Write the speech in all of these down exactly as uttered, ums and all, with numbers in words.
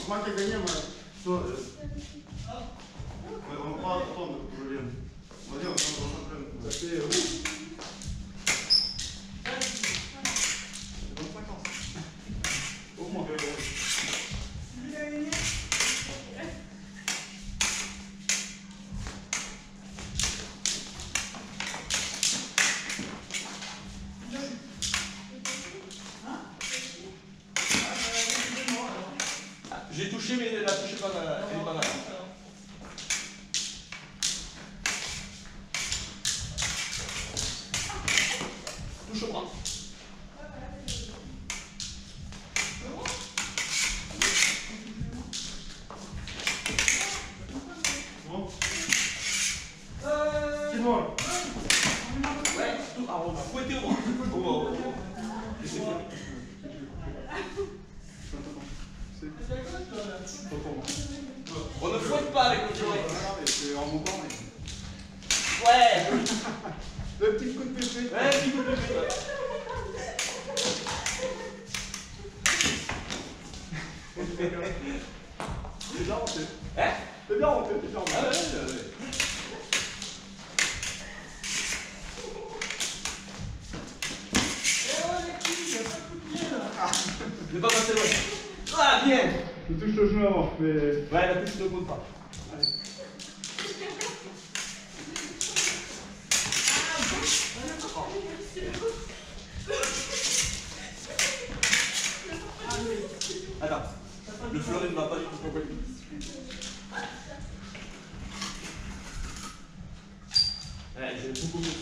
c'est moi qui ai gagné, moi. Toi, euh... ouais, on va pas attendre que je vienne. Vas-y, on va s'entraîner. Ça fait... Euh... vingt-cinq ans. Au moins. J'ai touché, mais la touche est pas mal. Elle est pas mal. Touche au bras. Bon. C'est bon. Ouais, tout. Ah, on va fouetter au bras. Au bras, au bras. Et c'est bien. On ne fouette pas avec le fleuret. C'est en montant. Ouais. Le petit coup de pépé. Ouais, petit coup de pépé. C'est bien rentré. Hein? C'est bien rentré, c'est bien rentré. Ah ouais, ouais, ouais. Ne pas passer loin. Ah, bien. Je touche le genou avant, mais... Ouais, la touche ne compte pas. Allez. Attends, le fleuret ne va pas du tout. Ouais, j'ai beaucoup mieux.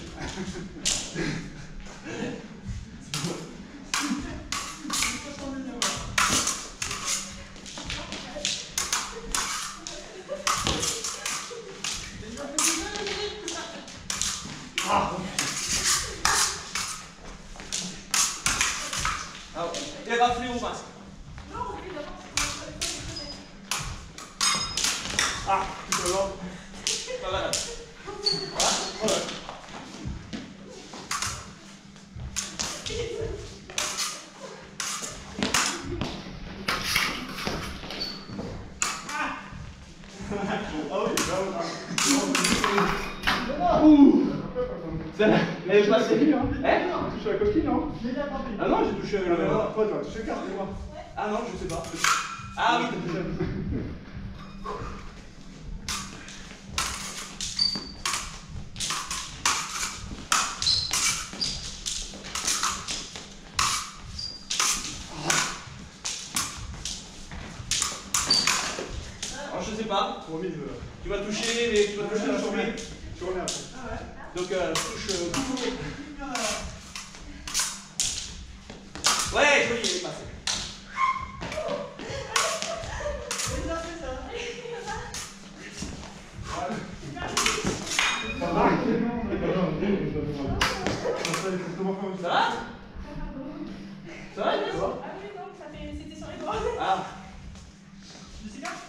Ah. Ah ouais. Et rafler au masque. Ah, tout à l'heure. Pas mal. Voilà. Voilà. Ah oui, là, ouh. Elle est passée. hein? Hein? Tu as touché la coquille, non? Ah non, j'ai touché avec le. Toi, tu as touché le carte, moi. Ah non, je sais pas. Ah oui, t'as touché. Alors je sais pas. Promis, je... Tu vas toucher, mais tu vas toucher la journée. Tu reviens après. Donc euh, touche. Euh, ouais, joli, elle est passée. Ça va? Ça va? Ça va, Inès? Ah oui, non, ça fait... c'était sur les doigts. Ah. Je sais pas.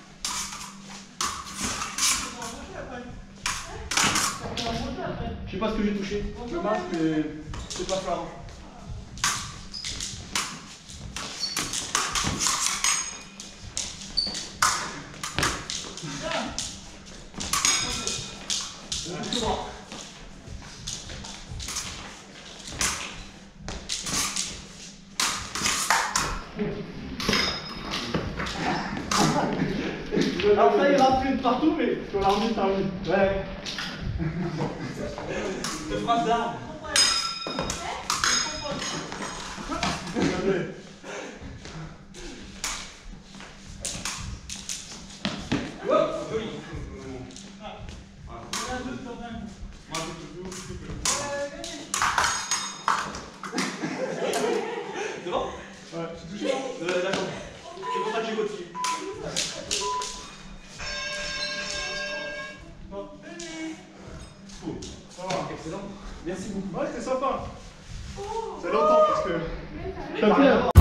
Je sais pas ce que j'ai touché. Le masque est... C'est pas flagrant. Alors ça, il rafle de partout, mais sur l'armée, t'as vu. Ouais. De phrase d'arbre. Wow, joli. C'est bon? Ouais, tu touches pas? Euh, la jambe. C'est pour ça que j'ai continué. Ça va. Excellent. Merci beaucoup. Ouais, c'était sympa. C'est longtemps parce que...